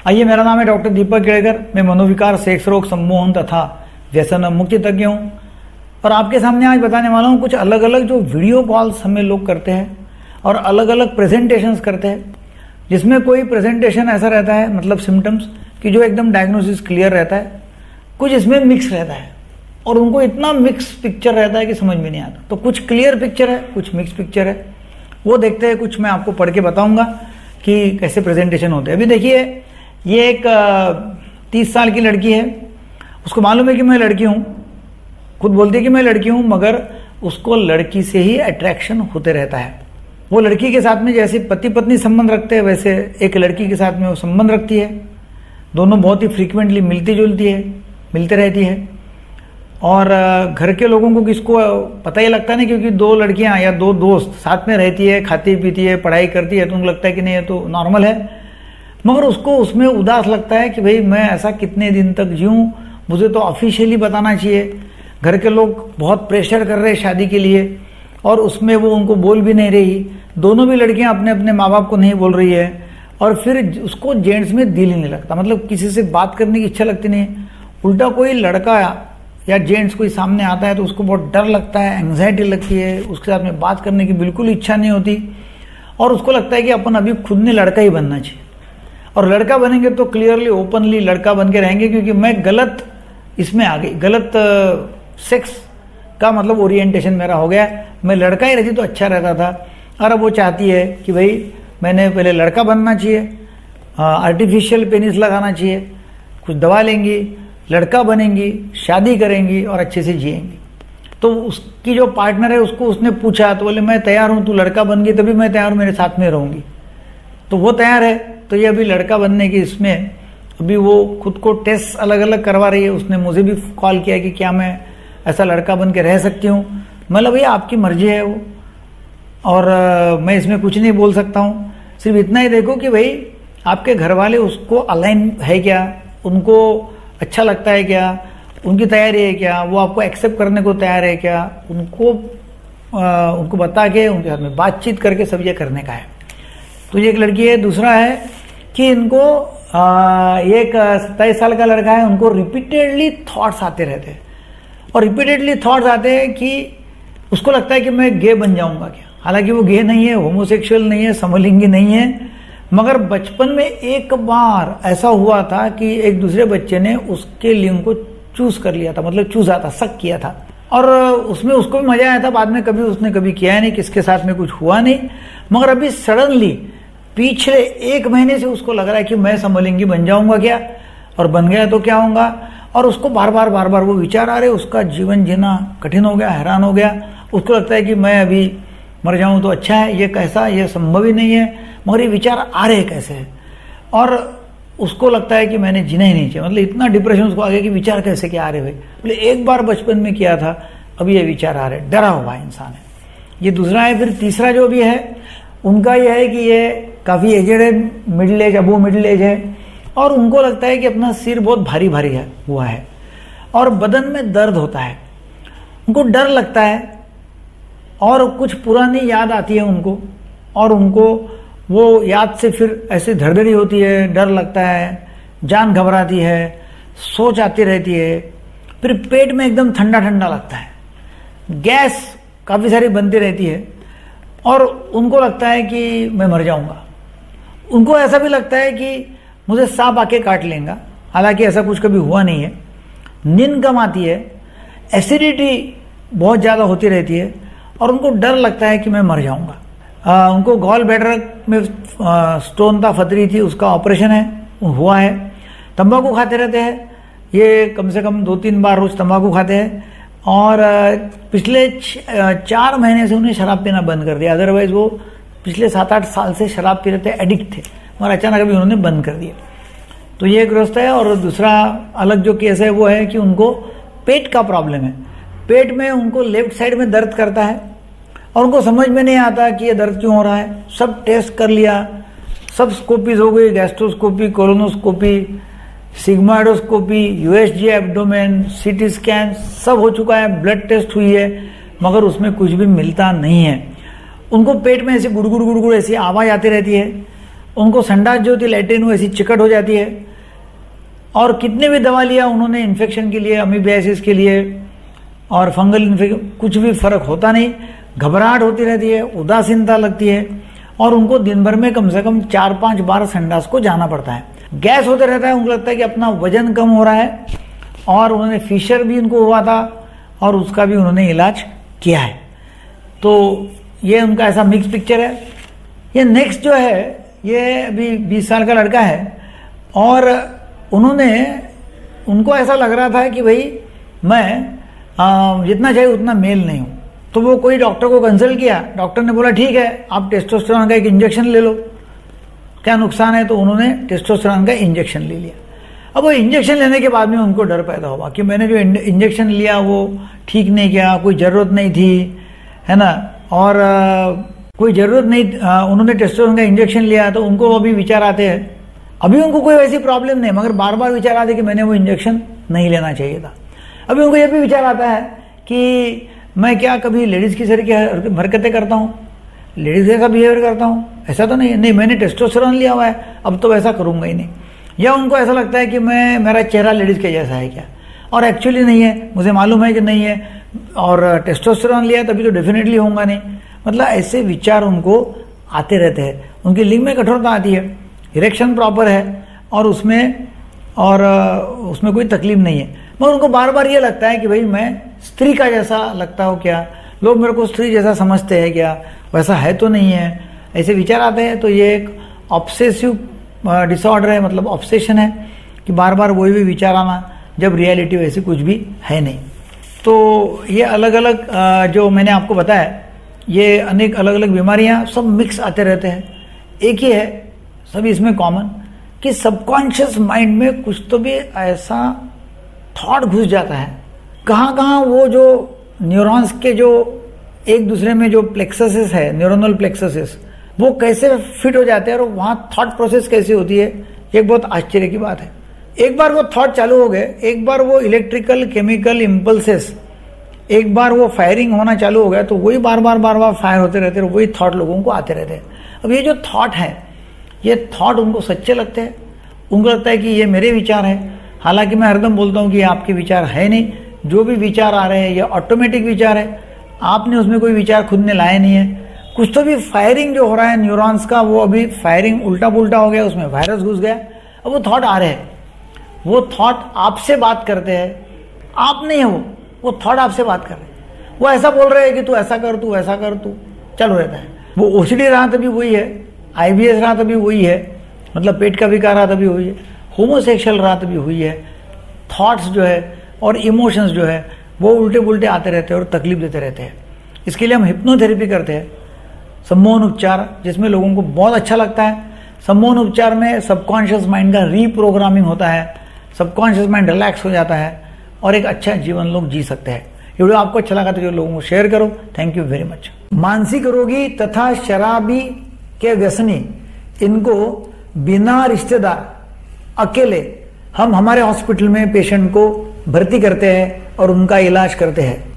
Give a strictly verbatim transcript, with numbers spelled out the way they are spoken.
आइए, मेरा नाम है डॉक्टर दीपक केड़कर। मैं मनोविकार, सेक्स रोग, सम्मोहन तथा व्यसन मुक्ति तज्ञ हूँ और आपके सामने आज बताने वाला हूँ कुछ अलग अलग जो वीडियो कॉल्स हमें लोग करते हैं और अलग अलग प्रेजेंटेशंस करते हैं, जिसमें कोई प्रेजेंटेशन ऐसा रहता है, मतलब सिम्टम्स कि जो एकदम डायग्नोसिस क्लियर रहता है, कुछ इसमें मिक्स रहता है और उनको इतना मिक्स पिक्चर रहता है कि समझ में नहीं आता। तो कुछ क्लियर पिक्चर है, कुछ मिक्स पिक्चर है, वो देखते हैं। कुछ मैं आपको पढ़ के बताऊंगा कि कैसे प्रेजेंटेशन होते हैं। अभी देखिए, ये एक तीस साल की लड़की है, उसको मालूम है कि मैं लड़की हूँ, खुद बोलती है कि मैं लड़की हूँ, मगर उसको लड़की से ही अट्रैक्शन होते रहता है। वो लड़की के साथ में जैसे पति पत्नी संबंध रखते हैं, वैसे एक लड़की के साथ में वो संबंध रखती है। दोनों बहुत ही फ्रीक्वेंटली मिलती जुलती है, मिलते रहती है। और घर के लोगों को किसको पता ही लगता नहीं, क्योंकि दो लड़कियां या दो दोस्त साथ में रहती है, खाती पीती है, पढ़ाई करती है, तो उनको लगता है कि नहीं ये तो नॉर्मल है। मगर उसको उसमें उदास लगता है कि भाई मैं ऐसा कितने दिन तक जीऊं, मुझे तो ऑफिशियली बताना चाहिए। घर के लोग बहुत प्रेशर कर रहे हैं शादी के लिए और उसमें वो उनको बोल भी नहीं रही। दोनों भी लड़कियां अपने अपने माँ बाप को नहीं बोल रही है और फिर उसको जेंट्स में दिल ही नहीं लगता, मतलब किसी से बात करने की इच्छा लगती नहीं। उल्टा कोई लड़का या जेंट्स कोई सामने आता है तो उसको बहुत डर लगता है, एंग्जाइटी लगती है, उसके साथ में बात करने की बिल्कुल इच्छा नहीं होती और उसको लगता है कि अपन अभी खुद ने लड़का ही बनना चाहिए। और लड़का बनेंगे तो क्लियरली ओपनली लड़का बन के रहेंगे, क्योंकि मैं गलत इसमें आ गई, गलत सेक्स का मतलब ओरिएंटेशन मेरा हो गया। मैं लड़का ही रहती तो अच्छा रहता था। और अब वो चाहती है कि भाई मैंने पहले लड़का बनना चाहिए, आर्टिफिशियल पेनिस लगाना चाहिए, कुछ दवा लेंगी, लड़का बनेंगी, शादी करेंगी और अच्छे से जिएंगी। तो उसकी जो पार्टनर है उसको उसने पूछा तो बोले मैं तैयार हूँ, तू लड़का बन गई तभी मैं तैयार हूँ, मेरे साथ में रहूंगी। तो वो तैयार है, तो ये अभी लड़का बनने की इसमें अभी वो खुद को टेस्ट अलग अलग करवा रही है। उसने मुझे भी कॉल किया कि क्या मैं ऐसा लड़का बन के रह सकती हूँ। मतलब भैया आपकी मर्जी है वो, और आ, मैं इसमें कुछ नहीं बोल सकता हूँ। सिर्फ इतना ही देखो कि भाई आपके घर वाले उसको अलाइन है क्या, उनको अच्छा लगता है क्या, उनकी तैयारी है क्या, वो आपको एक्सेप्ट करने को तैयार है क्या, उनको आ, उनको बता के उनके साथ में बातचीत करके सब ये करने का है। तो ये एक लड़की है। दूसरा है कि इनको आ, एक सत्ताईस साल का लड़का है, उनको रिपीटेडली थॉट्स आते रहते हैं और रिपीटेडली थॉट्स आते हैं कि उसको लगता है कि मैं गे बन जाऊंगा क्या। हालांकि वो गे नहीं है, होमोसेक्सुअल नहीं है, समलिंगी नहीं है, मगर बचपन में एक बार ऐसा हुआ था कि एक दूसरे बच्चे ने उसके लिंग को चूज कर लिया था, मतलब चूजा था, शक किया था और उसमें उसको भी मजा आया था। बाद में कभी उसने कभी किया नहीं, किसके साथ में कुछ हुआ नहीं, मगर अभी सडनली पिछले एक महीने से उसको लग रहा है कि मैं समलिंगी बन जाऊंगा क्या, और बन गया तो क्या होगा। और उसको बार बार बार बार वो विचार आ रहे, उसका जीवन जीना कठिन हो गया, हैरान हो गया। उसको लगता है कि मैं अभी मर जाऊं तो अच्छा है, ये कैसा, ये संभव ही नहीं है, मगर ये विचार आ रहे कैसे है। और उसको लगता है कि मैंने जीना ही नहीं चाहिए, मतलब इतना डिप्रेशन उसको आ गया कि विचार कैसे क्या आ रहे भाई, बोले एक बार बचपन में किया था, अभी ये विचार आ रहे, डरा हुआ इंसान है। ये दूसरा है। फिर तीसरा जो भी है उनका यह है कि ये काफी एजेड है, मिडिल एज, अबो मिडिल एज है, और उनको लगता है कि अपना सिर बहुत भारी भारी है हुआ है और बदन में दर्द होता है, उनको डर लगता है और कुछ पुरानी याद आती है उनको, और उनको वो याद से फिर ऐसे धड़धड़ी होती है, डर लगता है, जान घबराती है, सोच आती रहती है, फिर पेट में एकदम ठंडा ठंडा लगता है, गैस काफी सारी बनती रहती है और उनको लगता है कि मैं मर जाऊंगा। उनको ऐसा भी लगता है कि मुझे सांप आके काट लेगा, हालांकि ऐसा कुछ कभी हुआ नहीं है। नींद कम आती है, एसिडिटी बहुत ज्यादा होती रहती है और उनको डर लगता है कि मैं मर जाऊंगा। आ, उनको गॉल ब्लैडर में आ, स्टोन था, फतरी थी, उसका ऑपरेशन है, हुआ है। तंबाकू खाते रहते हैं, ये कम से कम दो तीन बार रोज तंबाकू खाते हैं और आ, पिछले चार महीने से उन्हें शराब पीना बंद कर दिया। अदरवाइज वो पिछले सात आठ साल से शराब पी रहे थे, एडिक्ट थे, मगर अचानक अभी उन्होंने बंद कर दिया। तो ये ग्रस्त है। और दूसरा अलग जो केस है वो है कि उनको पेट का प्रॉब्लम है, पेट में उनको लेफ्ट साइड में दर्द करता है और उनको समझ में नहीं आता कि ये दर्द क्यों हो रहा है। सब टेस्ट कर लिया, सब स्कोपीज हो गई, gastroscopy, colonoscopy, sigmoidoscopy, USG abdomen, CT scan सब हो चुका है, ब्लड टेस्ट हुई है, मगर उसमें कुछ भी मिलता नहीं है। उनको पेट में ऐसी गुड़गुड़ गुड़गुड़ ऐसी आवाज आती रहती है उनको संडास जो होती है लैट्रिन वो ऐसी चिकट हो जाती है, और कितने भी दवा लिया उन्होंने इन्फेक्शन के लिए, अमीबियासिस के लिए और फंगल इन्फेक्शन, कुछ भी फर्क होता नहीं। घबराहट होती रहती है, उदासीनता लगती है, और उनको दिन भर में कम से कम चार पांच बार संडास को जाना पड़ता है। गैस होते रहता है, उनको लगता है कि अपना वजन कम हो रहा है, और उन्होंने फिशर भी इनको हुआ था और उसका भी उन्होंने इलाज किया है। तो ये उनका ऐसा मिक्स पिक्चर है। ये नेक्स्ट जो है ये अभी बीस साल का लड़का है, और उन्होंने उनको ऐसा लग रहा था कि भाई मैं आ, जितना चाहिए उतना मेल नहीं हूँ। तो वो कोई डॉक्टर को कंसल्ट किया, डॉक्टर ने बोला ठीक है आप टेस्टोस्टेरोन का एक इंजेक्शन ले लो, क्या नुकसान है। तो उन्होंने टेस्टोस्टेरोन का इंजेक्शन ले लिया। अब वो इंजेक्शन लेने के बाद में उनको डर पैदा हुआ कि मैंने जो इंजेक्शन लिया वो ठीक नहीं किया, कोई ज़रूरत नहीं थी, है ना, और आ, कोई ज़रूरत नहीं, आ, उन्होंने टेस्टोस्टेरोन का इंजेक्शन लिया। तो उनको अभी विचार आते हैं, अभी उनको कोई वैसी प्रॉब्लम नहीं, मगर बार बार विचार आते कि मैंने वो इंजेक्शन नहीं लेना चाहिए था। अभी उनको ये भी विचार आता है कि मैं क्या कभी लेडीज़ की तरह की हरकतें करता हूँ, लेडीज़ जैसा बिहेवियर करता हूँ, ऐसा तो नहीं है, नहीं मैंने टेस्टोस्टेरोन लिया हुआ है, अब तो वैसा करूँगा ही नहीं। या उनको ऐसा लगता है कि मैं मेरा चेहरा लेडीज़ के जैसा है क्या, और एक्चुअली नहीं है, मुझे मालूम है कि नहीं है, और टेस्टोस्टेरोन लिया तभी तो डेफिनेटली होगा नहीं। मतलब ऐसे विचार उनको आते रहते हैं। उनकी लिंग में कठोरता आती है, इरेक्शन प्रॉपर है और उसमें और उसमें कोई तकलीफ नहीं है, मगर उनको बार बार ये लगता है कि भाई मैं स्त्री का जैसा लगता हूँ क्या, लोग मेरे को स्त्री जैसा समझते हैं क्या, वैसा है तो नहीं है, ऐसे विचार आते हैं। तो ये एक ऑब्सेसिव डिसऑर्डर है, मतलब ऑब्सेशन है कि बार बार वही भी विचार आना, जब रियलिटी वैसी कुछ भी है नहीं। तो ये अलग अलग जो मैंने आपको बताया, ये अनेक अलग अलग बीमारियां सब मिक्स आते रहते हैं। एक ही है सभी इसमें कॉमन कि सबकॉन्शियस माइंड में कुछ तो भी ऐसा थॉट घुस जाता है, कहाँ कहाँ वो जो न्यूरॉन्स के जो एक दूसरे में जो प्लेक्ससेस है, न्यूरोनल प्लेक्ससेस, वो कैसे फिट हो जाते हैं और वहाँ थॉट प्रोसेस कैसी होती है, एक बहुत आश्चर्य की बात है। एक बार वो थॉट चालू हो गए, एक बार वो इलेक्ट्रिकल केमिकल इम्पल्सेस, एक बार वो फायरिंग होना चालू हो गया, तो वही बार बार बार बार फायर होते रहते हैं, वही थॉट लोगों को आते रहते हैं। अब ये जो थॉट है, ये थॉट उनको सच्चे लगते हैं, उनको लगता है कि ये मेरे विचार हैं। हालांकि मैं हरदम बोलता हूँ कि ये आपके विचार है नहीं, जो भी विचार आ रहे हैं ये ऑटोमेटिक विचार है, आपने उसमें कोई विचार खुद ने लाए नहीं है। कुछ तो भी फायरिंग जो हो रहा है न्यूरॉन्स का, वो अभी फायरिंग उल्टा पुल्टा हो गया, उसमें वायरस घुस गया, अब वो थॉट आ रहे हैं, वो थॉट आपसे बात करते हैं, आप नहीं है वो वो थॉट आपसे बात कर रहे हैं। वो ऐसा बोल रहे हैं कि तू ऐसा कर, तू ऐसा कर, तू चल रहता है। वो ओसीडी रहा तभी वही है, आईबीएस रहा तभी वही है, मतलब पेट का विकार रहा तभी वही है, होमोसेक्सुअल रहा तभी हुई है। थॉट्स जो है और इमोशंस जो है वो उल्टे पुल्टे आते रहते हैं और तकलीफ देते रहते हैं। इसके लिए हम हिप्नोथेरेपी करते हैं, सम्मोहन उपचार, जिसमें लोगों को बहुत अच्छा लगता है। सम्मोहन उपचार में सबकॉन्शियस माइंड का रीप्रोग्रामिंग होता है, सबकॉन्शियस माइंड रिलैक्स हो जाता है और एक अच्छा जीवन लोग जी सकते हैं। ये वीडियो आपको अच्छा लगा तो जो लोगों को शेयर करो। Thank you very much. मानसिक रोगी तथा शराबी के व्यसनी, इनको बिना रिश्तेदार अकेले हम हमारे हॉस्पिटल में पेशेंट को भर्ती करते हैं और उनका इलाज करते हैं।